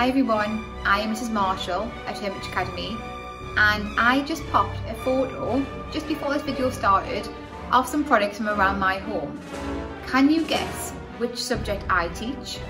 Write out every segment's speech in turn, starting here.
Hi everyone, I am Mrs. Marshall at Hermitage Academy, and I just popped a photo just before this video started of some products from around my home. Can you guess which subject I teach?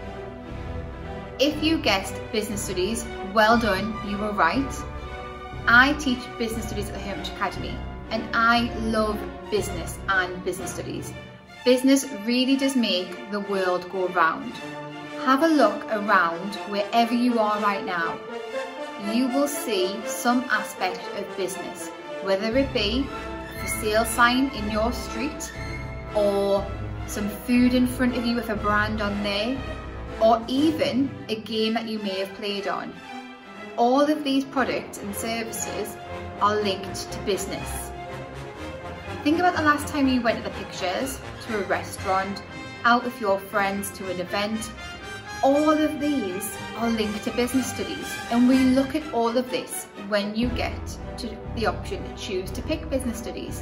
If you guessed business studies, well done, you were right. I teach business studies at the Hermitage Academy, and I love business and business studies. Business really does make the world go round. Have a look around wherever you are right now. You will see some aspect of business, whether it be a for sale sign in your street, or some food in front of you with a brand on there, or even a game that you may have played on. All of these products and services are linked to business. Think about the last time you went to the pictures, to a restaurant, out with your friends to an event. All of these are linked to business studies, and we look at all of this when you get to the option to choose to pick business studies.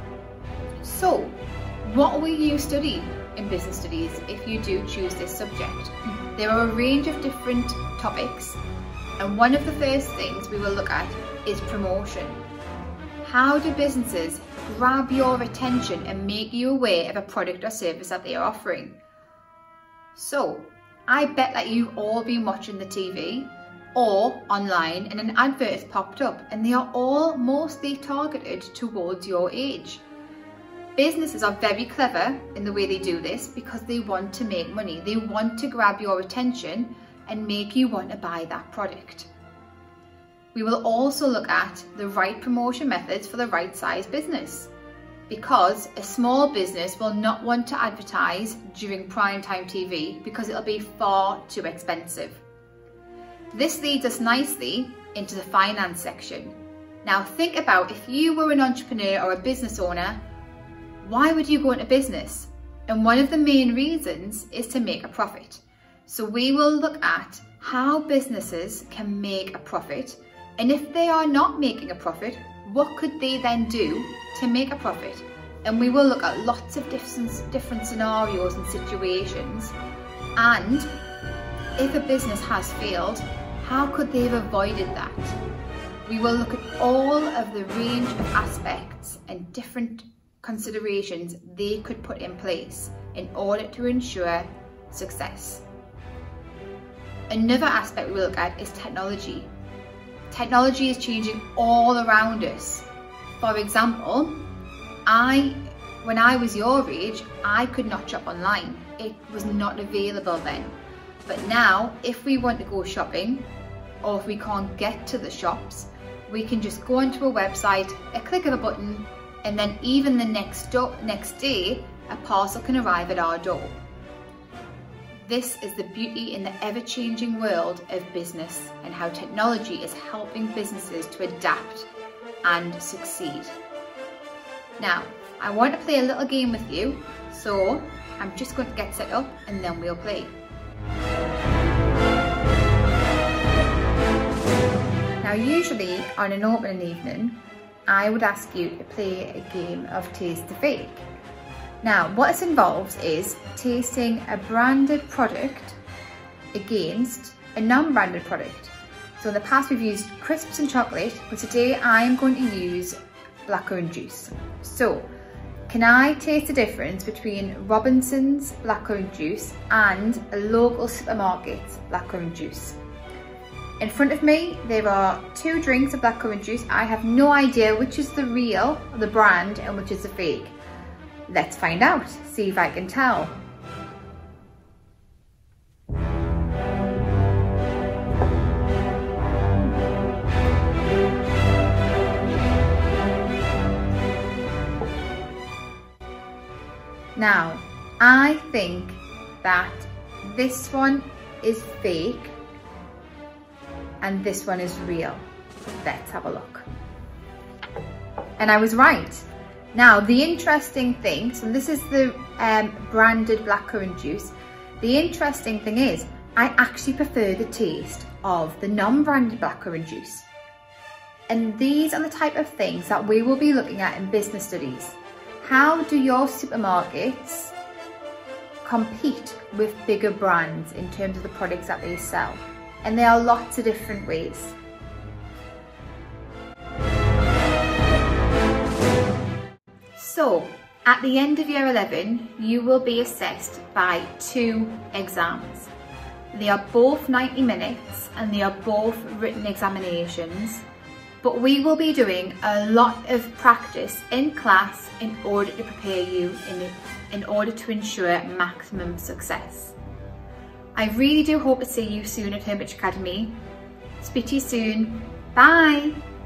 So, what will you study in business studies if you do choose this subject? There are a range of different topics, and one of the first things we will look at is promotion. How do businesses grab your attention and make you aware of a product or service that they are offering? So, I bet that you've all been watching the TV or online and an advert has popped up, and they are all mostly targeted towards your age. Businesses are very clever in the way they do this because they want to make money. They want to grab your attention and make you want to buy that product. We will also look at the right promotion methods for the right size business, because a small business will not want to advertise during primetime TV because it'll be far too expensive. This leads us nicely into the finance section. Now think about, if you were an entrepreneur or a business owner, why would you go into business? And one of the main reasons is to make a profit. So we will look at how businesses can make a profit, and if they are not making a profit, what could they then do to make a profit? And we will look at lots of different scenarios and situations, and if a business has failed, how could they have avoided that? We will look at all of the range of aspects and different considerations they could put in place in order to ensure success. Another aspect we will look at is technology. Technology is changing all around us. For example, when I was your age, I could not shop online. It was not available then. But now, if we want to go shopping, or if we can't get to the shops, we can just go onto a website, a click of a button, and then even the next day, a parcel can arrive at our door. This is the beauty in the ever-changing world of business, and how technology is helping businesses to adapt and succeed. Now, I want to play a little game with you, so I'm just going to get set up and then we'll play. Now, usually on an opening evening, I would ask you to play a game of Taste the Fake. Now, what this involves is tasting a branded product against a non-branded product. So in the past we've used crisps and chocolate, but today I'm going to use blackcurrant juice. So, can I taste the difference between Robinson's blackcurrant juice and a local supermarket's blackcurrant juice? In front of me, there are 2 drinks of blackcurrant juice. I have no idea which is the real, the brand, and which is the fake. Let's find out, see if I can tell. Now, I think that this one is fake and this one is real. Let's have a look. And I was right. Now, the interesting thing, so this is the branded blackcurrant juice. The interesting thing is, I actually prefer the taste of the non-branded blackcurrant juice. And these are the type of things that we will be looking at in business studies. How do your supermarkets compete with bigger brands in terms of the products that they sell? and there are lots of different ways. So, at the end of year 11, you will be assessed by 2 exams. They are both 90 minutes and they are both written examinations, but we will be doing a lot of practice in class in order to prepare you in order to ensure maximum success. I really do hope to see you soon at Hermitage Academy. Speak to you soon. Bye!